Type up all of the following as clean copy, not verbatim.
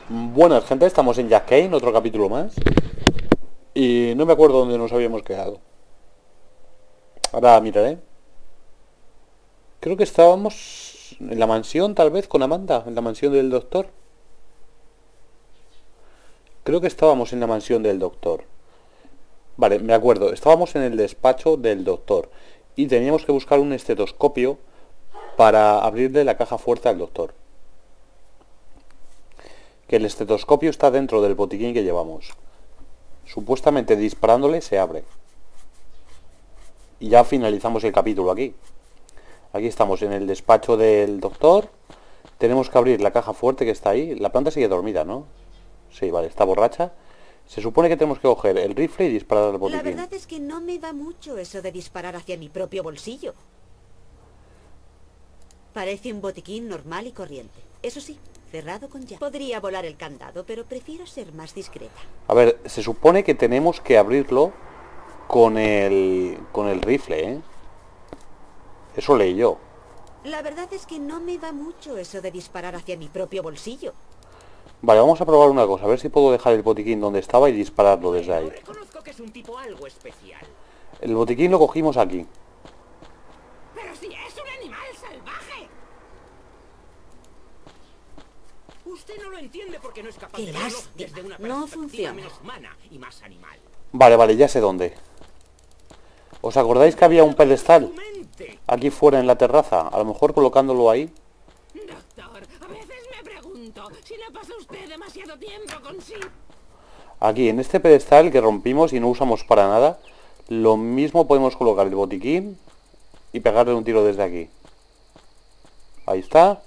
Buenas, gente, estamos en Jack Kane, otro capítulo más. Y no me acuerdo dónde nos habíamos quedado. Ahora miraré. Creo que estábamos en la mansión, tal vez, con Amanda, en la mansión del doctor. Creo que estábamos en la mansión del doctor. Vale, me acuerdo, estábamos en el despacho del doctor. Y teníamos que buscar un estetoscopio para abrirle la caja fuerte al doctor. Que el estetoscopio está dentro del botiquín que llevamos. Supuestamente disparándole se abre. Y ya finalizamos el capítulo aquí. Aquí estamos en el despacho del doctor. Tenemos que abrir la caja fuerte que está ahí. La planta sigue dormida, ¿no? Sí, vale, está borracha. Se supone que tenemos que coger el rifle y disparar al La botiquín. verdad es que no me va mucho eso de disparar hacia mi propio bolsillo. Parece un botiquín normal y corriente. Eso sí, cerrado con llave. Podría volar el candado, pero prefiero ser más discreta. A ver, se supone que tenemos que abrirlo con el rifle, ¿eh? Eso leí yo. La verdad es que no me va mucho eso de disparar hacia mi propio bolsillo. Vale, vamos a probar una cosa. A ver si puedo dejar el botiquín donde estaba y dispararlo desde ahí. Reconozco que es un tipo algo especial. El botiquín lo cogimos aquí. ¡Pero si es un animal salvaje! Usted no lo entiende porque no es capaz ¡Qué de verlo lástima! desde una No perspectiva funciona. menos humana y más animal. Vale, ya sé dónde. ¿Os acordáis que había un pedestal ¡Su mente! aquí fuera en la terraza? A lo mejor colocándolo ahí. Doctor, a veces me pregunto si no pasa usted demasiado tiempo consigo. Aquí, en este pedestal que rompimos y no usamos para nada, lo mismo podemos colocar el botiquín y pegarle un tiro desde aquí. Ahí está.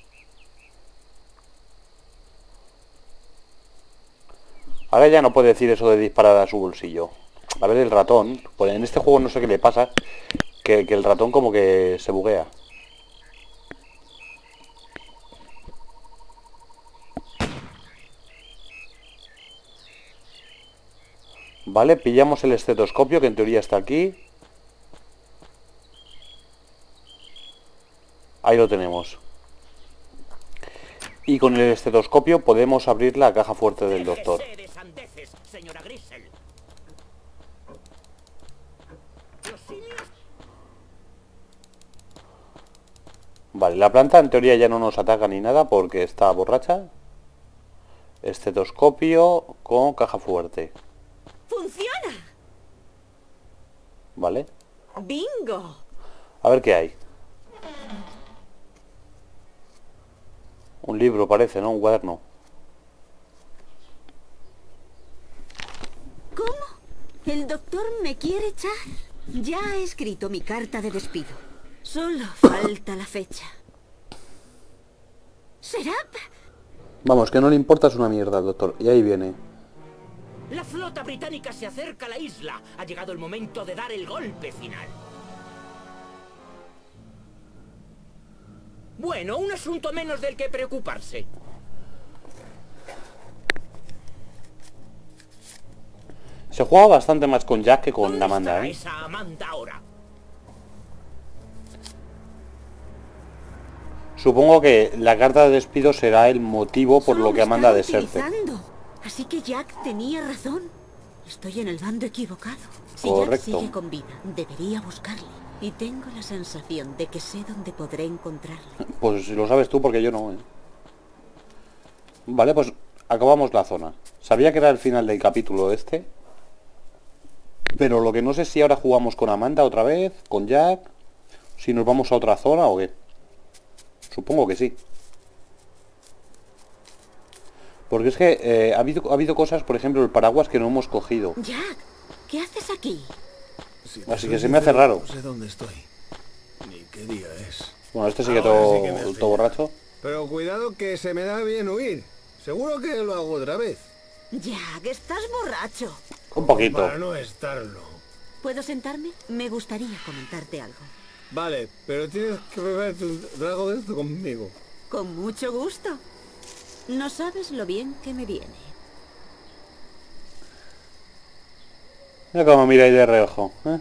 Ahora ya no puede decir eso de disparar a su bolsillo. A ver el ratón. Pues en este juego no sé qué le pasa. Que el ratón como que se buguea. Vale, pillamos el estetoscopio que en teoría está aquí. Ahí lo tenemos. Y con el estetoscopio podemos abrir la caja fuerte del doctor. Déjese de sandeces, señora Grisel. Los simios... Vale, la planta en teoría ya no nos ataca ni nada porque está borracha. Estetoscopio con caja fuerte. ¡Funciona! Vale. ¡Bingo! A ver qué hay. Un libro parece, ¿no? Un cuaderno. ¿Cómo? ¿El doctor me quiere echar? Ya he escrito mi carta de despido. Solo falta la fecha. ¿Será? Vamos, que no le importa, es una mierda, doctor. Y ahí viene. La flota británica se acerca a la isla. Ha llegado el momento de dar el golpe final. Bueno, un asunto menos del que preocuparse. Se juega bastante más con Jack que con ¿Dónde Amanda, está ¿eh? esa Amanda ahora? Supongo que la carta de despido será el motivo por Solo lo que me Amanda estaba deserte. utilizando. Así que Jack tenía razón. Estoy en el bando equivocado. Si Correcto. Jack sigue con vida, debería buscarle. Y tengo la sensación de que sé dónde podré encontrarle. Pues lo sabes tú porque yo no, ¿eh? Vale, pues acabamos la zona. Sabía que era el final del capítulo este. Pero lo que no sé es si ahora jugamos con Amanda otra vez, con Jack, si nos vamos a otra zona o qué. Supongo que sí. Porque es que ha habido cosas, por ejemplo, el paraguas que no hemos cogido. Jack, ¿qué haces aquí? Si Así te que soy se me hace sincero, raro. No sé dónde estoy. Ni qué día es. Bueno, este sí que Ahora sí que me hace todo borracho. Pero cuidado que se me da bien huir. Seguro que lo hago otra vez. Jack, estás borracho. Un poquito. Para no estarlo. ¿Puedo sentarme? Me gustaría comentarte algo. Vale, pero tienes que beber tu trago de esto conmigo. Con mucho gusto. No sabes lo bien que me viene. Mira cómo mira ahí de reojo, ¿eh?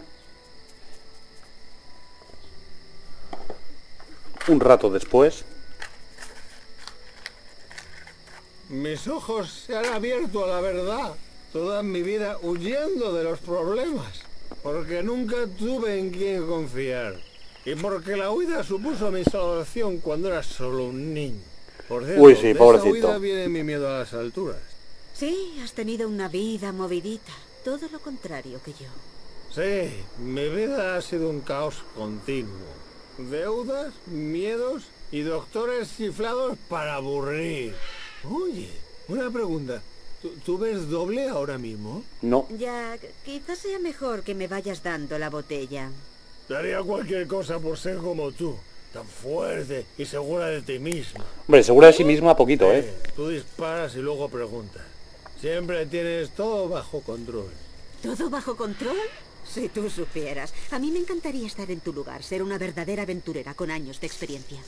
Un rato después. mis ojos se han abierto a la verdad. Toda mi vida huyendo de los problemas. Porque nunca tuve en quién confiar. Y porque la huida supuso mi salvación cuando era solo un niño. Por cierto, Uy, sí, de pobrecito. esa huida viene mi miedo a las alturas. Sí, has tenido una vida movidita. Todo lo contrario que yo. Sí, mi vida ha sido un caos continuo. Deudas, miedos y doctores chiflados para aburrir. Oye, una pregunta. ¿Tú ves doble ahora mismo? No. Jack, quizás sea mejor que me vayas dando la botella. Daría cualquier cosa por ser como tú. Tan fuerte y segura de ti misma. Hombre, segura de sí misma poquito, ¿eh? Tú disparas y luego preguntas. Siempre tienes todo bajo control. ¿Todo bajo control? Si tú supieras. A mí me encantaría estar en tu lugar, ser una verdadera aventurera con años de experiencia.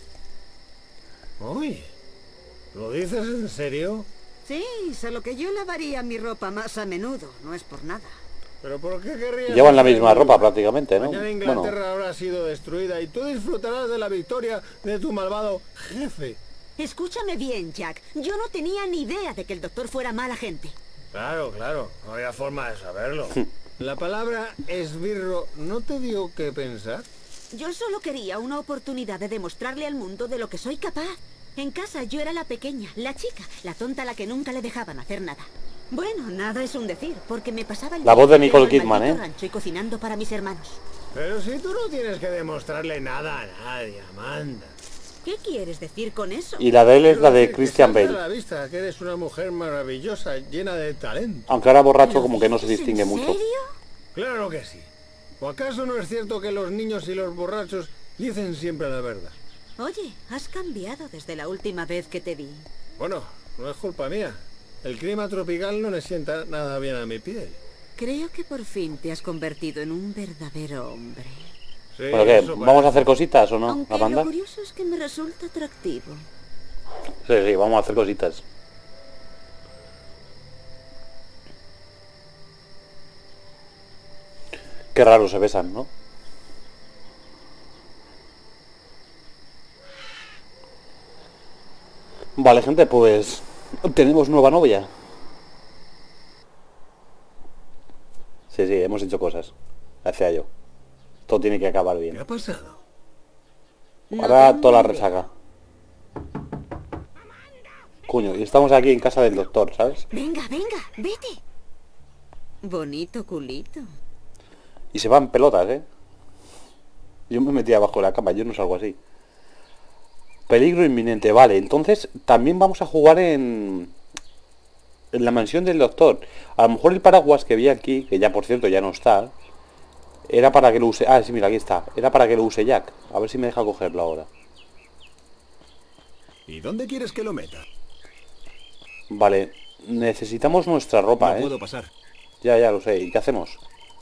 Oye, ¿lo dices en serio? Sí, solo que yo lavaría mi ropa más a menudo, no es por nada. ¿Pero por qué querrías...? Llevan la misma hacerlo? ropa prácticamente, ¿no? Mañana Inglaterra habrá sido destruida y tú disfrutarás de la victoria de tu malvado jefe. Escúchame bien, Jack. Yo no tenía ni idea de que el doctor fuera mala gente. Claro, claro. No había forma de saberlo. La palabra esbirro no te dio que pensar. Yo solo quería una oportunidad de demostrarle al mundo de lo que soy capaz. En casa yo era la pequeña, la chica, la tonta a la que nunca le dejaban hacer nada. Bueno, nada es un decir, porque me pasaba el La día voz de limpiando Nicole el Kidman, maldito ¿eh? rancho y cocinando para mis hermanos. Pero si tú no tienes que demostrarle nada a nadie, Amanda. ¿Qué quieres decir con eso? Y la de él es la de Quiero decir que Christian salta Bale. a la vista que eres una mujer maravillosa, llena de talento. Aunque ahora borracho ¿Lo como que no se dices distingue en mucho. serio? Claro que sí. ¿O acaso no es cierto que los niños y los borrachos dicen siempre la verdad? Oye, has cambiado desde la última vez que te vi. Bueno, no es culpa mía. El clima tropical no le sienta nada bien a mi piel. Creo que por fin te has convertido en un verdadero hombre. Sí, ¿Pero qué? eso ¿Vamos a hacer cositas o no, Aunque Amanda? lo curioso es que me resulta atractivo. Sí, sí, vamos a hacer cositas. Qué raro se besan, ¿no? Vale, gente, pues tenemos nueva novia. Sí, sí, hemos hecho cosas. Hacia yo. Todo tiene que acabar ¿Qué bien. ha pasado? Ahora tengo toda la idea. resaca. Coño, y estamos aquí en casa del doctor, ¿sabes? Venga, venga, vete. Bonito culito. Y se van pelotas, ¿eh? Yo me metí abajo de la cama, yo no salgo así. Peligro inminente, vale. Entonces también vamos a jugar en la mansión del doctor. A lo mejor el paraguas que vi aquí, que ya por cierto ya no está, era para que lo use... Ah, sí, mira, aquí está. Era para que lo use Jack. A ver si me deja cogerlo ahora. ¿Y dónde quieres que lo meta? Vale, necesitamos nuestra ropa, No ¿eh? puedo pasar. Ya lo sé. ¿Y qué hacemos?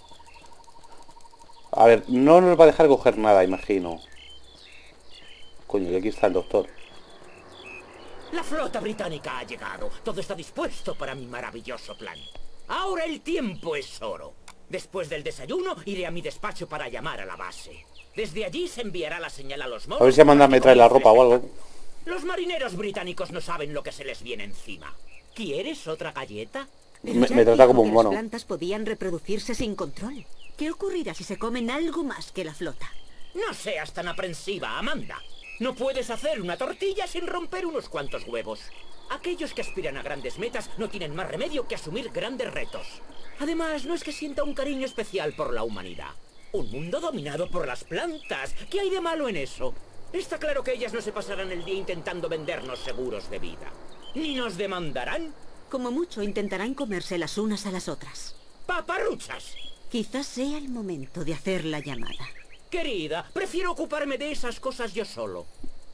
A ver, no nos va a dejar coger nada, imagino. Coño, y aquí está el doctor. La flota británica ha llegado. Todo está dispuesto para mi maravilloso plan. Ahora el tiempo es oro. Después del desayuno iré a mi despacho para llamar a la base. Desde allí se enviará la señal a los monos. A ver si Amanda me trae la ropa o algo. Los marineros británicos no saben lo que se les viene encima. ¿Quieres otra galleta? Pero Me Jack trata dijo como un que mono. Las plantas podían reproducirse sin control. ¿Qué ocurrirá si se comen algo más que la flota? No seas tan aprensiva, Amanda. No puedes hacer una tortilla sin romper unos cuantos huevos. Aquellos que aspiran a grandes metas no tienen más remedio que asumir grandes retos. Además, no es que sienta un cariño especial por la humanidad. Un mundo dominado por las plantas. ¿Qué hay de malo en eso? Está claro que ellas no se pasarán el día intentando vendernos seguros de vida. Ni nos demandarán. Como mucho intentarán comerse las unas a las otras. ¡Paparruchas! Quizás sea el momento de hacer la llamada. Querida, prefiero ocuparme de esas cosas yo solo.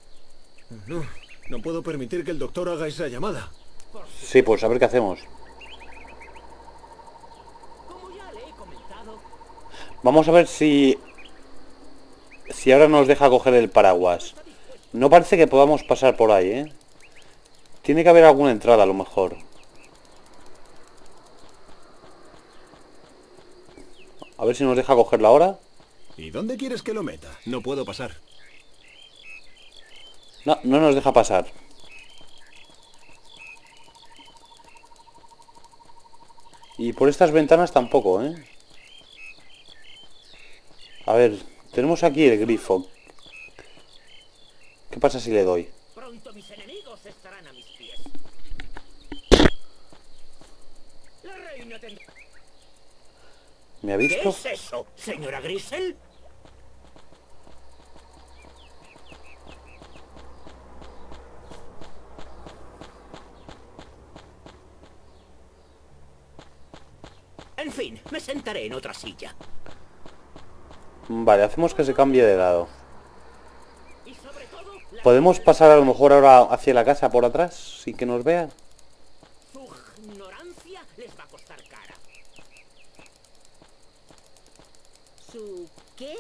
No puedo permitir que el doctor haga esa llamada. Sí, pues a ver qué hacemos. Como ya le he comentado, Vamos a ver si ahora nos deja coger el paraguas. No parece que podamos pasar por ahí, ¿eh? Tiene que haber alguna entrada a lo mejor. A ver si nos deja cogerla ahora. ¿Y dónde quieres que lo meta? No puedo pasar. No, no nos deja pasar. Y por estas ventanas tampoco, ¿eh? A ver, tenemos aquí el grifo. ¿Qué pasa si le doy? Pronto mis enemigos estarán a mis pies. La reina tendrá... ¿Me ha ¿Qué visto? es eso, señora Grisel? En fin, me sentaré en otra silla. Vale, hacemos que se cambie de lado. Y sobre todo, ¿Podemos pasar a lo mejor ahora hacia la casa por atrás sin que nos vean? su ignorancia les va a costar cara. ¿Su qué?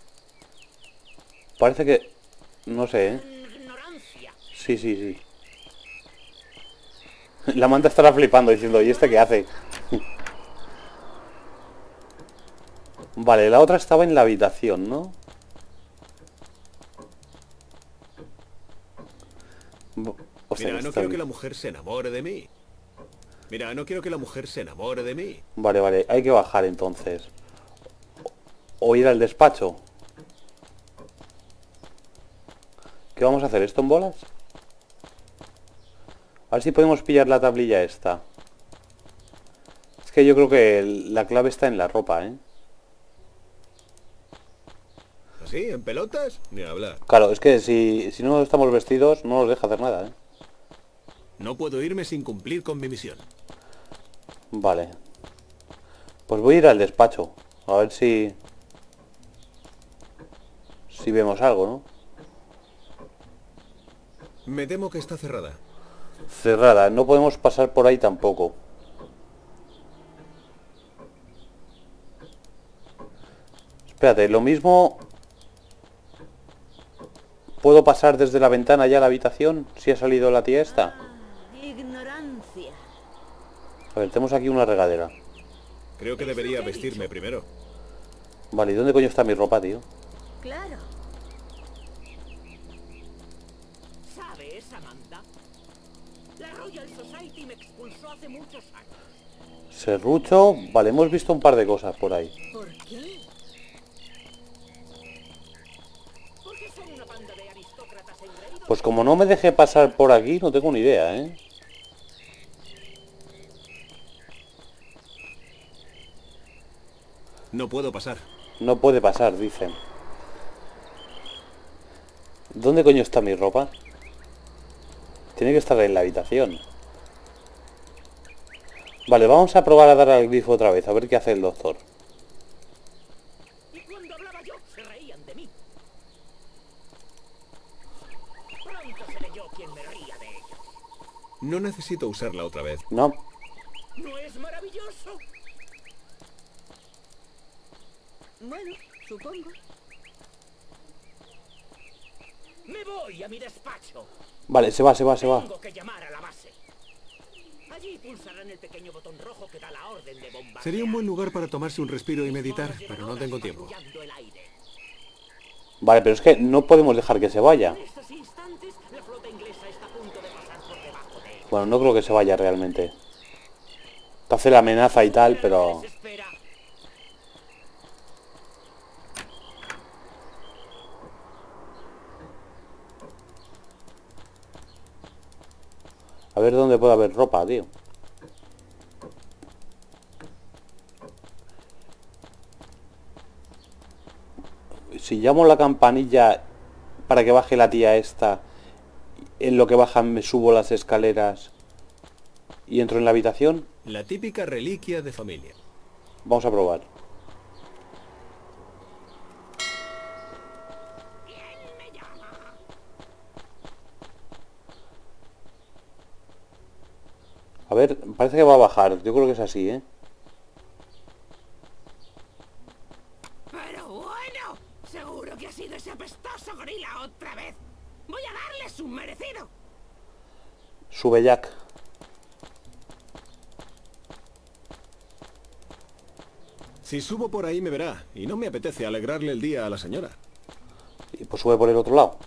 Parece que... No sé, ¿eh? Ignorancia. Sí, sí, sí. La manta estará flipando diciendo, ¿y este qué hace? Vale, la otra estaba en la habitación, ¿no? Hostia, Mira, no está quiero que bien. la mujer se enamore de mí. Mira, no quiero que la mujer se enamore de mí. Vale, vale, hay que bajar entonces. O ir al despacho. ¿Qué vamos a hacer? ¿Esto en bolas? A ver si podemos pillar la tablilla esta. Es que yo creo que la clave está en la ropa, ¿eh? ¿Así? ¿En pelotas? Ni hablar. Claro, es que si no estamos vestidos no nos deja hacer nada, ¿eh? No puedo irme sin cumplir con mi misión. Vale. Pues voy a ir al despacho. A ver si... Si vemos algo, ¿no? Me temo que está cerrada. Cerrada. No podemos pasar por ahí tampoco. Espérate, lo mismo... ¿Puedo pasar desde la ventana ya a la habitación? Si ha salido la tía esta. Ignorancia. A ver, tenemos aquí una regadera. Creo que debería vestirme primero. Vale, ¿y dónde coño está mi ropa, tío? Claro. ¿Sabes, Amanda? La Royal Society me expulsó hace muchos años. Serrucho... Vale, hemos visto un par de cosas por ahí. ¿Por qué? Porque son una banda de aristócratas engreídos. Pues como no me dejé pasar por aquí, no tengo ni idea, ¿eh? No puedo pasar. No puede pasar, dicen. ¿Dónde coño está mi ropa? Tiene que estar en la habitación. Vale, vamos a probar a dar al grifo otra vez, a ver qué hace el doctor. Y cuando hablaba yo, se reían de mí. Pronto seré yo quien me ría de ellos. No necesito usarla otra vez. No, ¿No es maravilloso? Bueno, supongo. Me voy a mi despacho. vale, se va. Tengo que llamar a la base. Allí pulsarán el pequeño botón rojo que da la orden de bombardear. Sería un buen lugar para tomarse un respiro y meditar, pero no tengo tiempo. Patrullando el aire. Vale, pero es que no podemos dejar que se vaya. En estos instantes, la flota inglesa está a punto de pasar por debajo de ellos. Bueno, no creo que se vaya realmente. Te hace la amenaza y tal, pero... Les espera. A ver dónde puede haber ropa, tío. Si llamo la campanilla para que baje la tía esta, en lo que baja me subo las escaleras y entro en la habitación, La típica reliquia de familia. vamos a probar. A ver, parece que va a bajar. Yo creo que es así, ¿eh? Pero bueno, seguro que ha sido ese apestoso gorila otra vez. Voy a darle su merecido. Sube Jack. Si subo por ahí me verá, y no me apetece alegrarle el día a la señora. Y pues sube por el otro lado.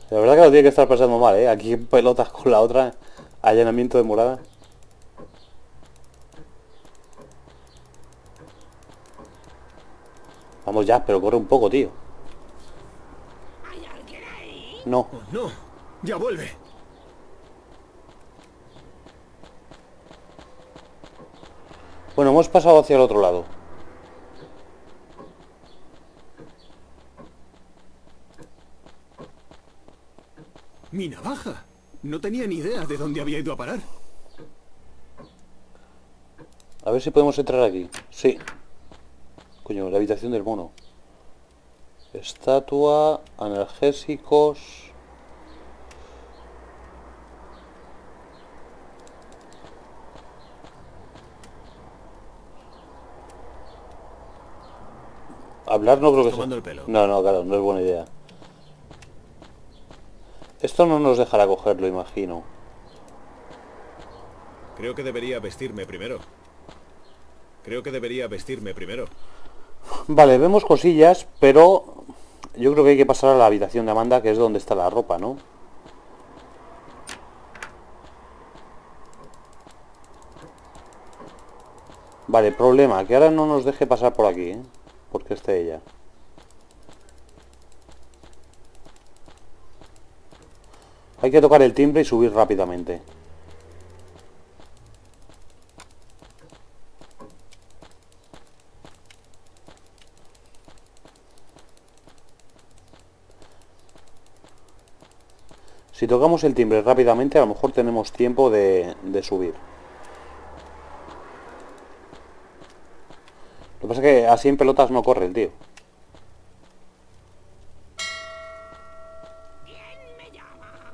La verdad que lo tiene que estar pasando mal, ¿eh? Aquí en pelotas con la otra. Allanamiento de morada. Vamos ya, pero corre un poco, tío. ¿Hay alguien ahí? No. ¡Oh, no! ¡Ya vuelve! Bueno, hemos pasado hacia el otro lado. ¡Mi navaja! No tenía ni idea de dónde había ido a parar. A ver si podemos entrar aquí. Sí. Coño, la habitación del mono. Estatua, analgésicos. Hablar no creo que sea. Tomando el pelo. No, no, claro, no es buena idea. Esto no nos dejará cogerlo, imagino. Creo que debería vestirme primero. Creo que debería vestirme primero. Vale, vemos cosillas, pero yo creo que hay que pasar a la habitación de Amanda, que es donde está la ropa, ¿no? Vale, problema, que ahora no nos deje pasar por aquí, ¿eh? Porque esté ella. Hay que tocar el timbre y subir rápidamente. Si tocamos el timbre rápidamente, a lo mejor tenemos tiempo de subir. Lo que pasa es que así en pelotas no corre el tío. ¿Quién me llama?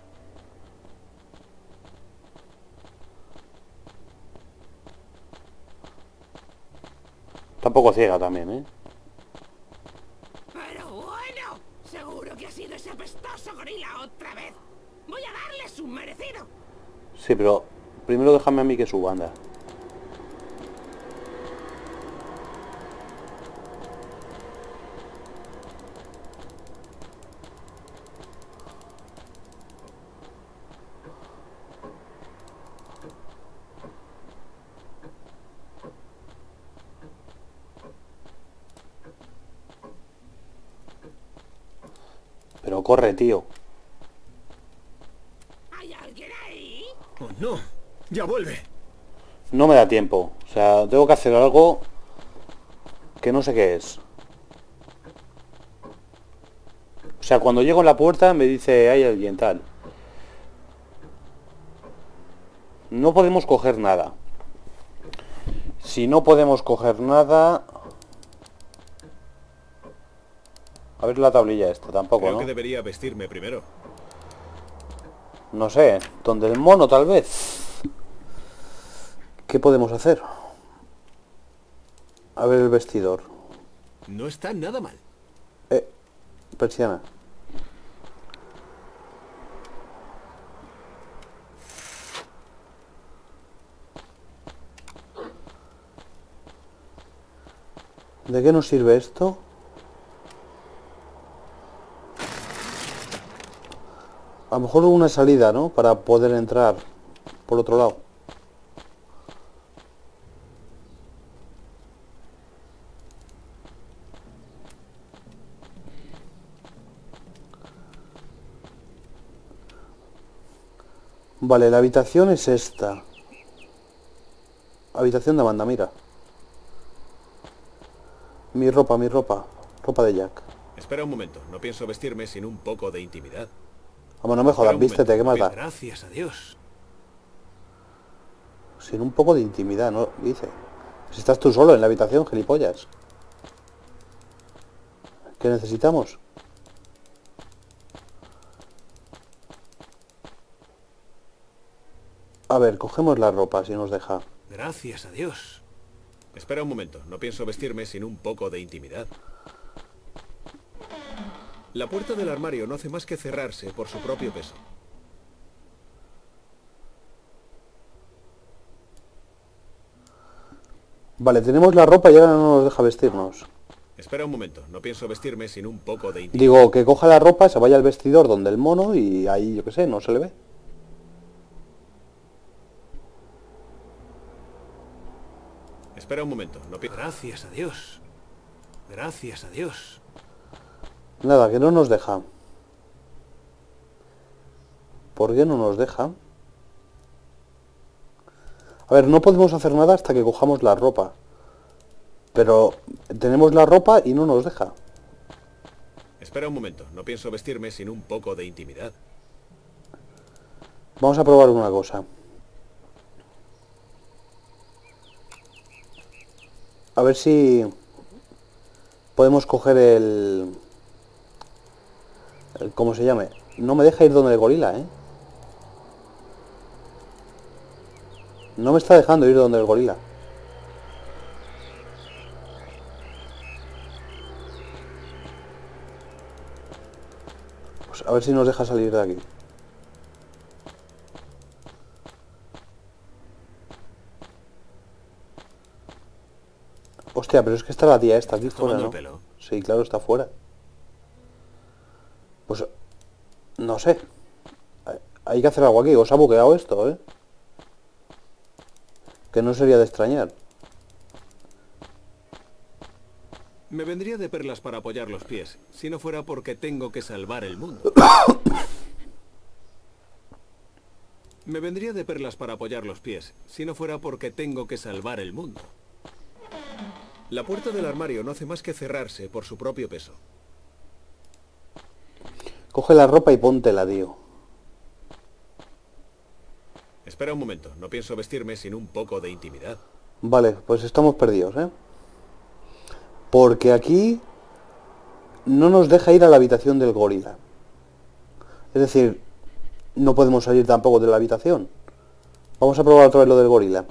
Está un poco ciega también, ¿eh? Pero bueno, seguro que ha sido ese apestoso gorila otra vez. Voy a darle su merecido. Sí, pero primero déjame a mí que suba, anda. Pero corre, tío. ¿Hay alguien ahí? ¡Oh, no! ¡Ya vuelve! No me da tiempo. O sea, tengo que hacer algo que no sé qué es. O sea, cuando llego a la puerta me dice, hay alguien tal. No podemos coger nada. Si no podemos coger nada... A ver la tablilla esta, tampoco, Creo ¿no? que debería vestirme primero. No sé, donde el mono tal vez. ¿Qué podemos hacer? A ver el vestidor. No está nada mal. Persiana. ¿De qué nos sirve esto? A lo mejor una salida, ¿no? Para poder entrar por otro lado. Vale, la habitación es esta. Habitación de Amanda, mira. Mi ropa, mi ropa. Ropa de Jack. Espera un momento. No pienso vestirme sin un poco de intimidad. Vamos, no me jodas, Espera un vístete, ¿qué momento. más da? Gracias a Dios. Sin un poco de intimidad, ¿no? Dice. Si estás tú solo en la habitación, gilipollas. ¿Qué necesitamos? A ver, cogemos la ropa si nos deja. Gracias a Dios. Espera un momento. No pienso vestirme sin un poco de intimidad. La puerta del armario no hace más que cerrarse por su propio peso. Vale, tenemos la ropa y ahora no nos deja vestirnos. Espera un momento, no pienso vestirme sin un poco de intimidad. Digo, que coja la ropa, se vaya al vestidor donde el mono y ahí, yo qué sé, no se le ve. Espera un momento, no pienso... Gracias a Dios. Gracias a Dios. Nada, que no nos deja. ¿Por qué no nos deja? A ver, no podemos hacer nada hasta que cojamos la ropa. Pero tenemos la ropa y no nos deja. Espera un momento, no pienso vestirme sin un poco de intimidad. Vamos a probar una cosa. A ver si podemos coger ¿cómo se llame? No me deja ir donde el gorila, ¿eh? No me está dejando ir donde el gorila. Pues a ver si nos deja salir de aquí. Hostia, pero es que está la tía esta aquí fuera, Tomando ¿no? el pelo. Sí, claro, está fuera. Pues no sé. Hay que hacer algo aquí. Os ha bugueado esto, ¿eh? Que no sería de extrañar. Me vendría de perlas para apoyar los pies, si no fuera porque tengo que salvar el mundo. Me vendría de perlas para apoyar los pies, si no fuera porque tengo que salvar el mundo. La puerta del armario no hace más que cerrarse por su propio peso. Coge la ropa y póntela, tío. Espera un momento, no pienso vestirme sin un poco de intimidad. Vale, pues estamos perdidos, ¿eh? Porque aquí no nos deja ir a la habitación del gorila. Es decir, no podemos salir tampoco de la habitación. Vamos a probar otra vez lo del gorila.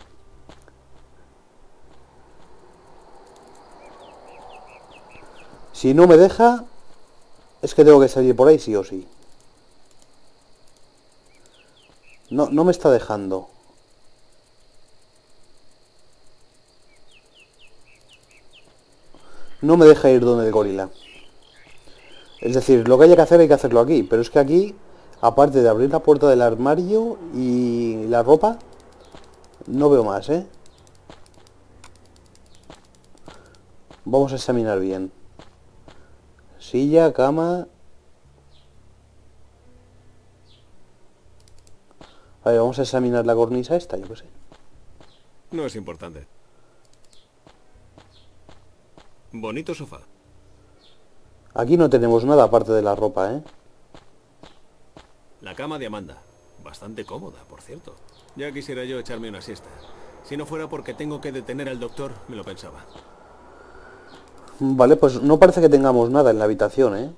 Si no me deja, es que tengo que salir por ahí sí o sí. No me está dejando. No me deja ir donde el gorila. Es decir, lo que haya que hacer hay que hacerlo aquí. Pero es que aquí, aparte de abrir la puerta del armario y la ropa, no veo más, ¿eh? Vamos a examinar bien. Silla, cama... A ver, vamos a examinar la cornisa esta, yo qué sé. No es importante. Bonito sofá. Aquí no tenemos nada aparte de la ropa, ¿eh? La cama de Amanda. Bastante cómoda, por cierto. Ya quisiera yo echarme una siesta. Si no fuera porque tengo que detener al doctor, me lo pensaba. Vale, pues no parece que tengamos nada en la habitación, ¿eh?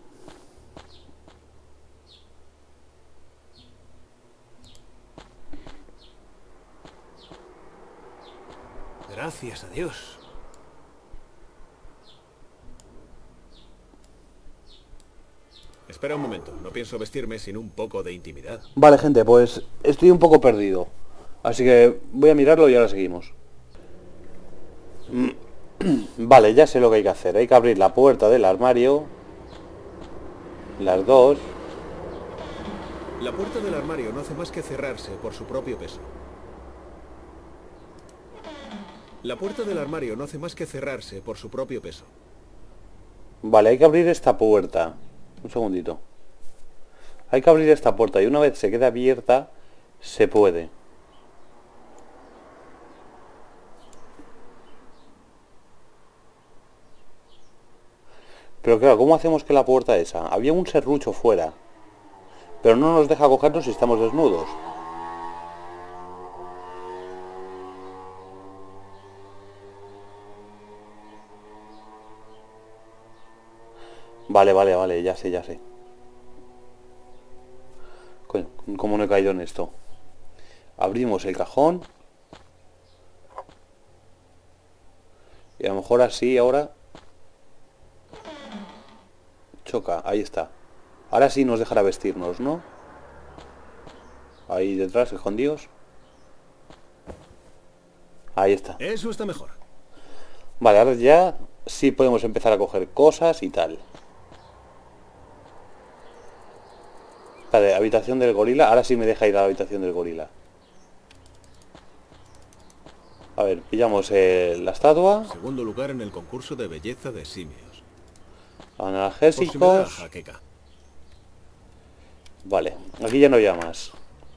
Gracias a Dios. Espera un momento, no pienso vestirme sin un poco de intimidad. Vale, gente, pues estoy un poco perdido. Así que voy a mirarlo y ahora seguimos. Vale, ya sé lo que hay que hacer. Hay que abrir la puerta del armario. Las dos. La puerta del armario no hace más que cerrarse por su propio peso. La puerta del armario no hace más que cerrarse por su propio peso. Vale, hay que abrir esta puerta. Un segundito. Hay que abrir esta puerta y una vez se quede abierta, se puede. Pero claro, ¿cómo hacemos que la puerta esa? Había un serrucho fuera. Pero no nos deja cogernos si estamos desnudos. Vale, ya sé. Coño, ¿cómo no he caído en esto? Abrimos el cajón. Y a lo mejor así ahora... Choca, ahí está. Ahora sí nos dejará vestirnos, ¿no? Ahí detrás, escondidos. Ahí está. Eso está mejor. Vale, ahora ya sí podemos empezar a coger cosas y tal. Vale, habitación del gorila. Ahora sí me deja ir a la habitación del gorila. A ver, pillamos la estatua. Segundo lugar en el concurso de belleza de simios. Por si me da Analgésicos. jaqueca. Vale, aquí ya no había más.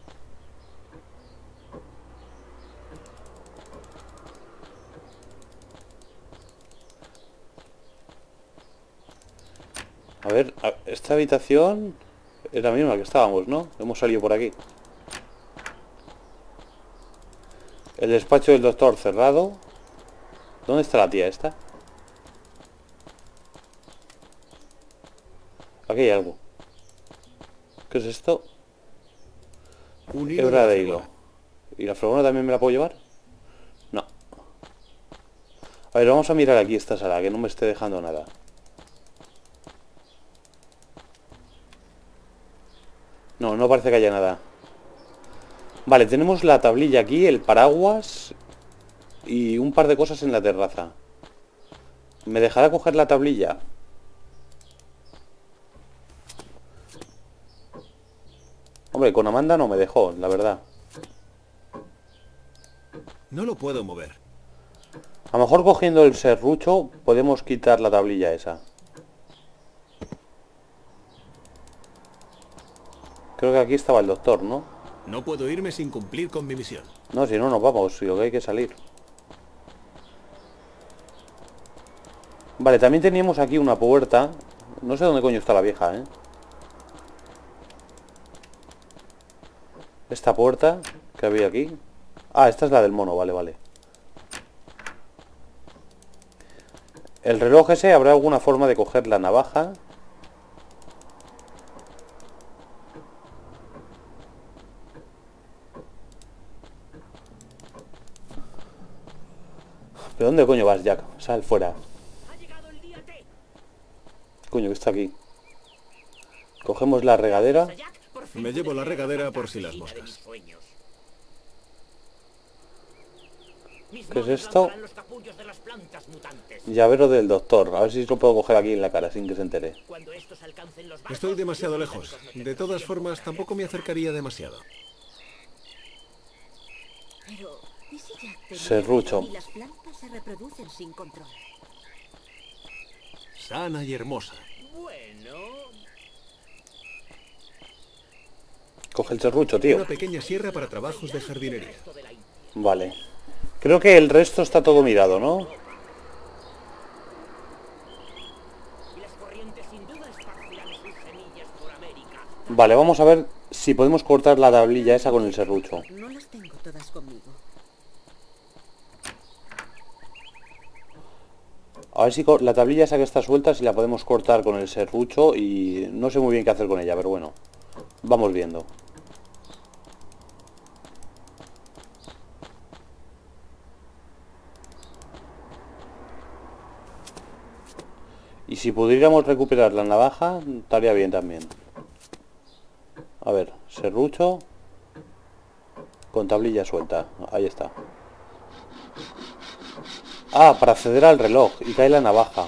A ver, esta habitación es la misma que estábamos, ¿no? Hemos salido por aquí. El despacho del doctor cerrado. ¿Dónde está la tía esta? Aquí hay algo. ¿Qué es esto? Un hilo Hebra de la hilo. fregona. ¿Y la fregona también me la puedo llevar? No. A ver, vamos a mirar aquí esta sala, que no me esté dejando nada. No, no parece que haya nada. Vale, tenemos la tablilla aquí, el paraguas y un par de cosas en la terraza. ¿Me dejará coger la tablilla? Hombre, con Amanda no me dejó, la verdad. No lo puedo mover. A lo mejor cogiendo el serrucho podemos quitar la tablilla esa. Creo que aquí estaba el doctor, ¿no? No puedo irme sin cumplir con mi misión. No, si no nos vamos, si lo que hay que salir. Vale, también teníamos aquí una puerta. No sé dónde coño está la vieja, ¿eh? Esta puerta que había aquí. Ah, esta es la del mono, vale, vale. El reloj ese, ¿habrá alguna forma de coger la navaja? ¿Pero dónde coño vas, Jack? Sal fuera. Ha llegado el día T. Coño, que está aquí. Cogemos la regadera. Jack, por fin Me llevo pude la ver regadera por si fantasía las de moscas. mis sueños. Mis ¿Qué es manos esto? lanzarán los capullos de las plantas mutantes. Llavero del doctor. A ver si lo puedo coger aquí en la cara sin que se entere. Cuando estos alcancen los bajos, Estoy demasiado los lejos. británicos no De tendrán todas tiempo formas, para tampoco me reaccionar. acercaría demasiado. Pero, ¿y si Jack tenía Serrucho. razón y las plantas se reproducen sin control? Sana y hermosa. Bueno, Coge el serrucho, tío. Una pequeña sierra para trabajos de jardinería. esto de la India. Vale. Creo que el resto está todo mirado, ¿no? Y las corrientes sin duda esparcirán sus semillas por América. Vale, vamos a ver si podemos cortar la tablilla esa con el serrucho. No las tengo todas conmigo. A ver si la tablilla esa que está suelta, si la podemos cortar con el serrucho y no sé muy bien qué hacer con ella, pero bueno. Vamos viendo. Y si pudiéramos recuperar la navaja, estaría bien también. A ver, serrucho con tablilla suelta. Ahí está. Ah, para acceder al reloj y cae la navaja.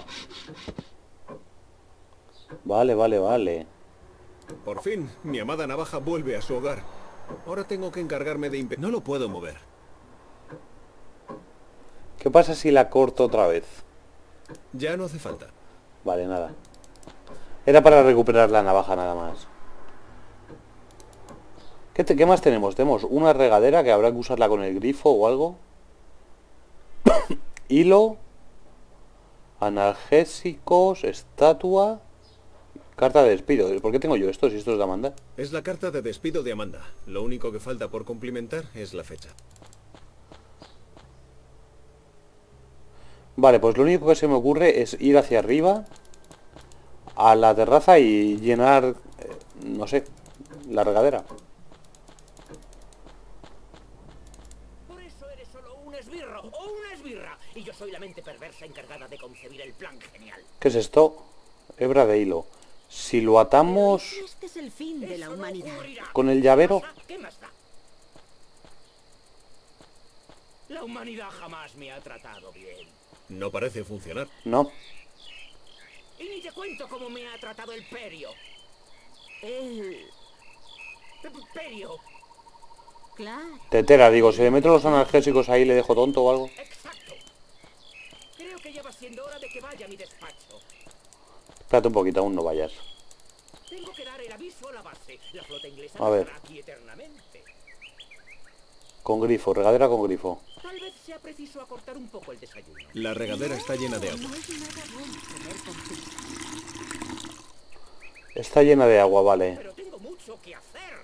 Vale, vale, vale. Por fin, mi amada navaja vuelve a su hogar. Ahora tengo que encargarme de No lo puedo mover. ¿Qué pasa si la corto otra vez? Ya no hace falta. Vale, nada. Era para recuperar la navaja nada más. ¿Qué más tenemos? Tenemos una regadera que habrá que usarla con el grifo o algo. Hilo. Analgésicos. Estatua. Carta de despido. ¿Por qué tengo yo esto si esto es de Amanda? Es la carta de despido de Amanda. Lo único que falta por cumplimentar es la fecha. Vale, pues lo único que se me ocurre es ir hacia arriba a la terraza y llenar, no sé, la regadera. Por eso eres solo un esbirro o una esbirra. Y yo soy la mente perversa encargada de concebir el plan genial. ¿Qué es esto? Hebra de hilo. Si lo atamos Este es el fin de la Eso no humanidad. ocurrirá. con el llavero... ¿Qué más da? La humanidad jamás me ha tratado bien. No parece funcionar. No. Y ni te cuento cómo me ha tratado el Perio. Perio. Claro. Tetera, digo, si le meto los analgésicos ahí le dejo tonto o algo. Exacto. Creo que ya va siendo hora de que vaya a mi despacho. Espérate un poquito, aún no vayas. Tengo que dar el aviso a la base. La flota inglesa A no ver. estará aquí eternamente. Con grifo, regadera con grifo. Tal vez sea preciso acortar un poco el desayuno. La regadera está llena de agua. No es nada bueno comer con prisa. Está llena de agua, vale. Pero tengo mucho que hacer.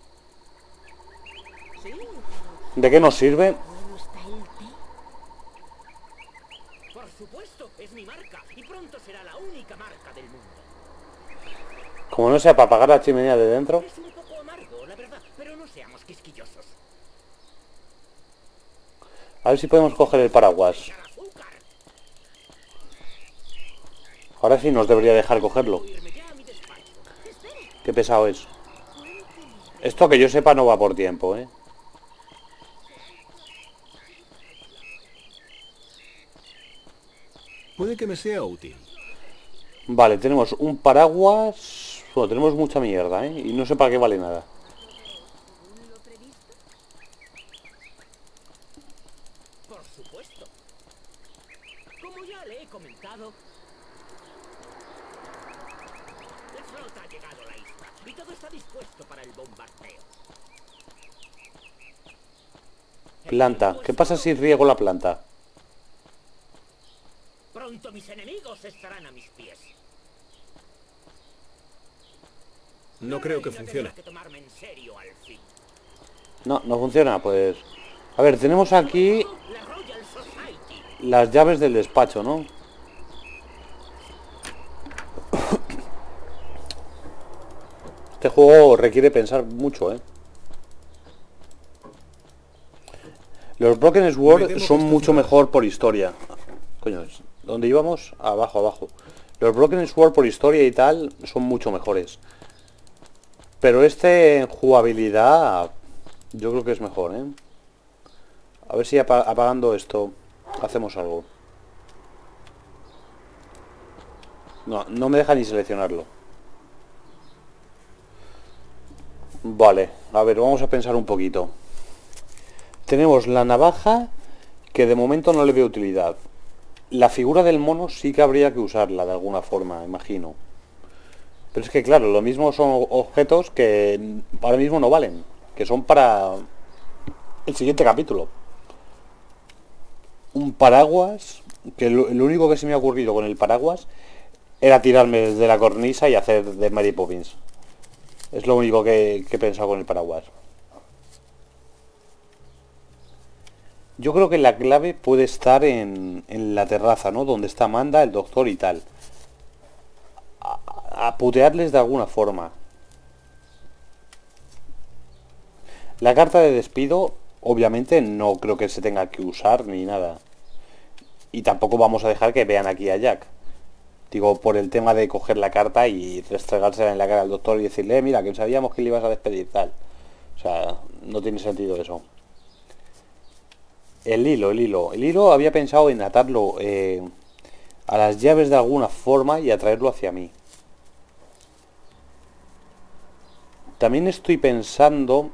Sí, ¿De qué nos sirve? bueno está el té. Por supuesto, es mi marca y pronto será la única marca del mundo. Como no sea para apagar la chimenea de dentro. Es un poco amargo, la verdad, pero no seamos quisquillosos. A ver si podemos coger el paraguas. Echar azúcar. Ahora sí nos debería dejar cogerlo. Irme ya a mi despacho. Qué pesado es. Esto que yo sepa no va por tiempo, ¿eh? Puede que me sea útil. Vale, tenemos un paraguas. Bueno, tenemos mucha mierda, ¿eh? Y no sé para qué vale nada. Por supuesto. Como ya le he comentado, la flota ha llegado a la isla y todo está dispuesto para el bombardeo. Planta. ¿Qué pasa si riego la planta? Pronto mis enemigos estarán a mis pies. No creo que funcione. Tendrá que tomarme en serio al fin. No, no funciona, pues... A ver, tenemos aquí La Royal Society. las llaves del despacho, ¿no? Este juego requiere pensar mucho, ¿eh? Los Broken Sword son mucho mejor por historia. Coño, ¿dónde íbamos? Abajo, abajo. Los Broken Sword por historia y tal son mucho mejores. Pero este en jugabilidad yo creo que es mejor, ¿eh? A ver si apagando esto hacemos algo. No, no me deja ni seleccionarlo. Vale, a ver, vamos a pensar un poquito. Tenemos la navaja, que de momento no le veo utilidad. La figura del mono sí que habría que usarla de alguna forma, imagino. Pero es que claro, lo mismo son objetos que ahora mismo no valen, que son para el siguiente capítulo. Un paraguas, que lo único que se me ha ocurrido con el paraguas era tirarme desde la cornisa y hacer de Mary Poppins. Es lo único que he pensado con el paraguas. Yo creo que la clave puede estar en la terraza, ¿no? Donde está Amanda, el doctor y tal. A putearles de alguna forma. La carta de despido, obviamente, no creo que se tenga que usar ni nada. Y tampoco vamos a dejar que vean aquí a Jack. Digo, por el tema de coger la carta y restregársela en la cara al doctor y decirle, mira, que sabíamos que le ibas a despedir, tal. O sea, no tiene sentido eso. El hilo había pensado en atarlo a las llaves de alguna forma y atraerlo hacia mí. También estoy pensando...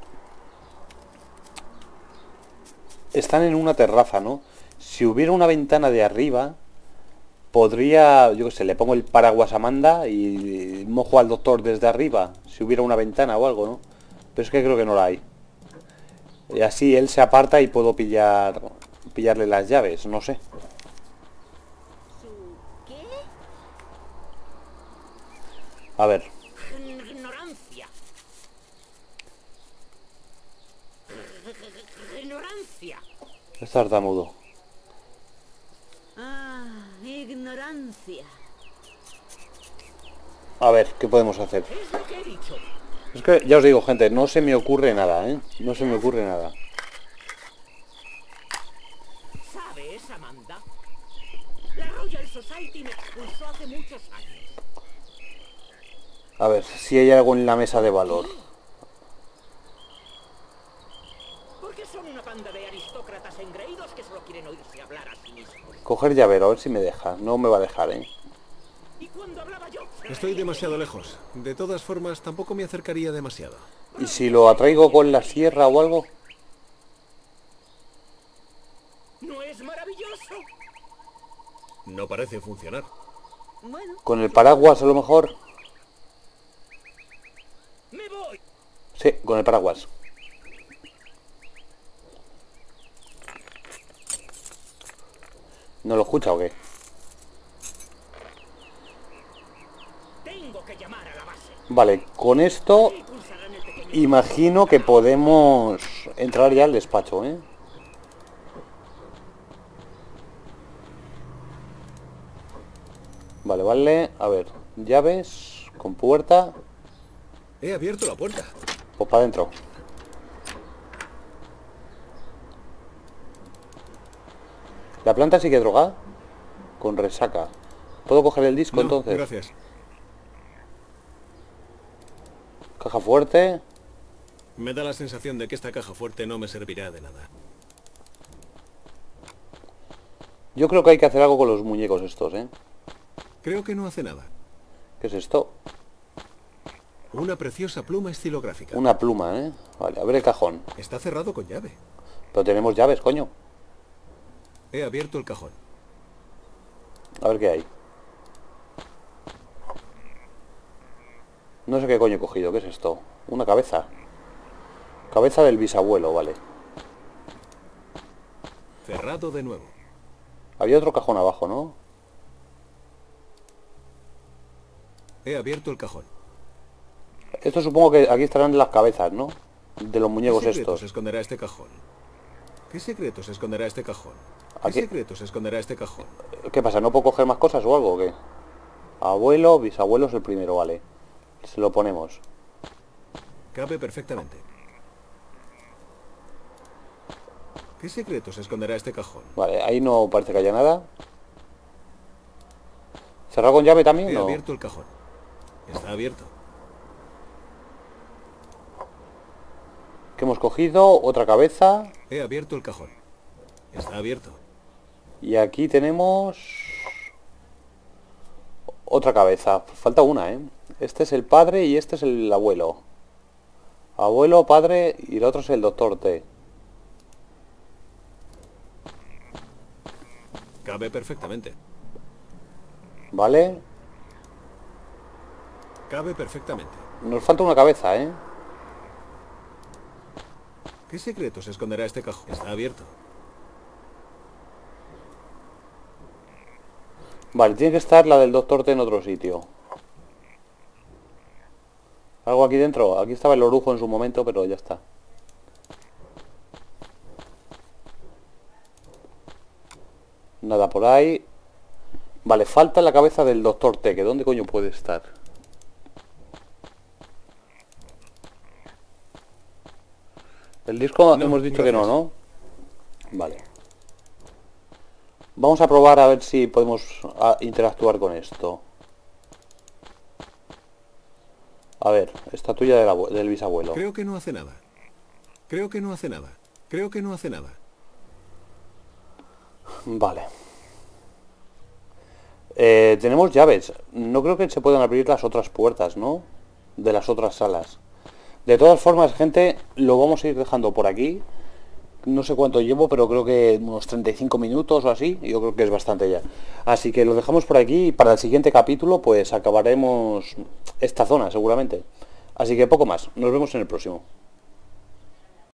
Están en una terraza, ¿no? Si hubiera una ventana de arriba, podría... Yo qué sé, le pongo el paraguas a Amanda y mojo al doctor desde arriba. Si hubiera una ventana o algo, ¿no? Pero es que creo que no la hay. Y así él se aparta y puedo pillarle las llaves, no sé. ¿Qué? A ver. Ignorancia. Ignorancia. Es tartamudo. Ah, ignorancia. A ver, ¿qué podemos hacer? Es lo que he dicho. Es que ya os digo, gente, no se me ocurre nada, ¿eh? No se me ocurre nada. ¿Sabes, Amanda? La Royal Society me expulsó hace muchos años. A ver, si hay algo en la mesa de valor. Porque son una banda de aristócratas engreídos que solo quieren oírse hablar a sí mismos. Coger llavero, a ver si me deja. No me va a dejar, ¿eh? ¿Y cuando hablaba yo? Estoy demasiado lejos. De todas formas, tampoco me acercaría demasiado. ¿Y si lo atraigo con la sierra o algo? ¿No es maravilloso? No parece funcionar. Bueno, Con el paraguas a lo mejor. Me voy. Sí, con el paraguas. ¿No lo escucha o qué? Tengo que llamar a la base. Vale, con esto Y pulsarán el pequeño... imagino que podemos entrar ya al despacho, ¿eh? Vale, vale. A ver, llaves con puerta. He abierto la puerta. Pues para adentro. La planta sigue drogada. Con resaca. ¿Puedo coger el disco No, entonces? gracias. Caja fuerte. Me da la sensación de que esta caja fuerte no me servirá de nada. Yo creo que hay que hacer algo con los muñecos estos, ¿eh? Creo que no hace nada. ¿Qué es esto? Una preciosa pluma estilográfica. Una pluma, ¿eh? Vale, a ver el cajón. Está cerrado con llave. Pero tenemos llaves, coño. He abierto el cajón. A ver qué hay. No sé qué coño he cogido. ¿Qué es esto? Una cabeza. Cabeza del bisabuelo, vale. Cerrado de nuevo. Había otro cajón abajo, ¿no? He abierto el cajón. Esto supongo que aquí estarán las cabezas, ¿no? De los ¿Qué muñecos secretos estos. esconderá este cajón? ¿Qué secretos esconderá este cajón? ¿Qué Aquí- secretos esconderá este cajón? ¿Qué pasa? ¿No puedo coger más cosas o algo o qué? Abuelo, bisabuelo es el primero, vale. Se lo ponemos. Cabe perfectamente. ¿Qué secretos esconderá este cajón? Vale, ahí no parece que haya nada. ¿Cerrado con llave también? He No. abierto el cajón. Está abierto. ¿Qué hemos cogido? Otra cabeza. He abierto el cajón. Está abierto. Y aquí tenemos... otra cabeza. Falta una, ¿eh? Este es el padre y este es el abuelo. Abuelo, padre y el otro es el doctor T. Cabe perfectamente. ¿Vale? Cabe perfectamente. Nos falta una cabeza, ¿eh? ¿Qué secretos esconderá este cajón? Está abierto. Vale, tiene que estar la del doctor T en otro sitio. ¿Algo aquí dentro? Aquí estaba el orujo en su momento, pero ya está. Nada por ahí. Vale, falta la cabeza del doctor T, que ¿dónde coño puede estar? El disco No, hemos dicho que no, gracias. ¿no? Vale. Vamos a probar a ver si podemos interactuar con esto. A ver, estatuilla del bisabuelo. Creo que no hace nada. Creo que no hace nada. Creo que no hace nada. Vale. Tenemos llaves. No creo que se puedan abrir las otras puertas, ¿no? De las otras salas. De todas formas, gente, lo vamos a ir dejando por aquí. No sé cuánto llevo, pero creo que unos 35 minutos o así. Yo creo que es bastante ya. Así que lo dejamos por aquí y para el siguiente capítulo pues acabaremos esta zona seguramente. Así que poco más. Nos vemos en el próximo.